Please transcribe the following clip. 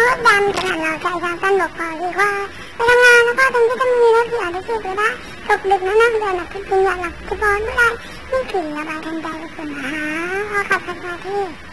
ดันขนาดเราใจทางการบอกพอดีกว่าไปทำงานแล้วก็ตรงที่จะมีนักเรียนที่ไปได้ตกดึกนะนักเรียนคือจริงอยากหลับที่บอลไม่ได้นี่คือระบายทางใจกับคนหาพอขับสมาธิ